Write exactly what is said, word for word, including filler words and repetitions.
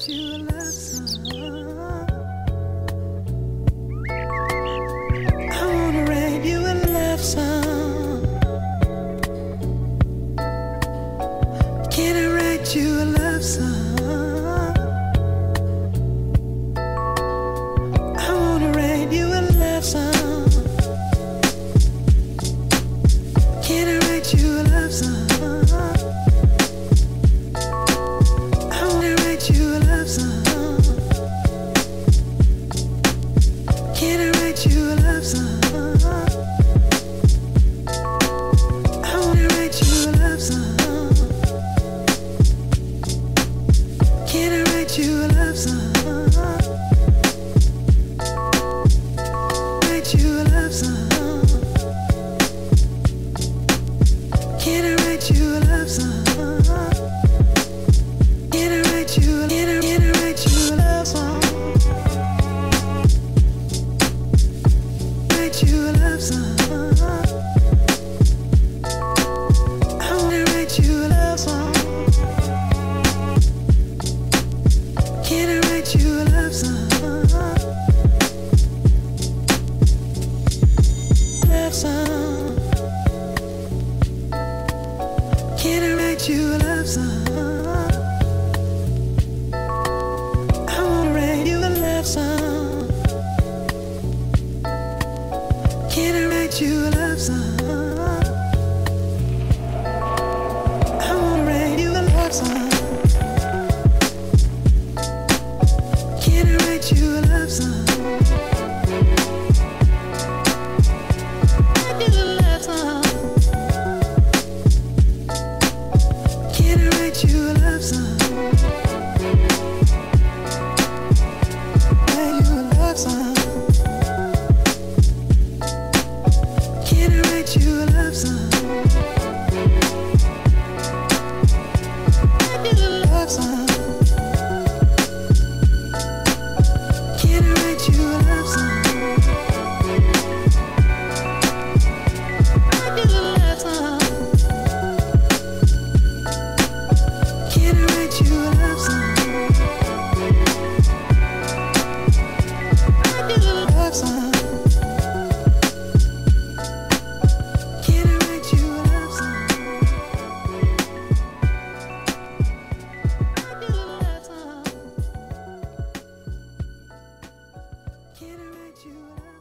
write you a love song. I wanna write you a love song. Can I write you a love song? I wanna write you a love song. Can I write you a love song? Can I write you a love song? I wanna write you a love song. Can I write you a love song? Write you a love song. Can I write you a love song? Can I write you a can I, can I write you a love song? You a love song. I wanna write you a love song. Can I write you a love song? Love song. Can I write you a love song? I wanna write you a love song. Can I write you a love song? I wanna write you a love song. Can I write you a love song? Write you a love song. Can I write you a love song? Write you a love song. Can I write you a love song? Write you a love song. Can I write you a love song? Write you a love song. Can I write you a love song? Write you a love song. Can I write you a love song? Write you a love song. Can I write you a love song?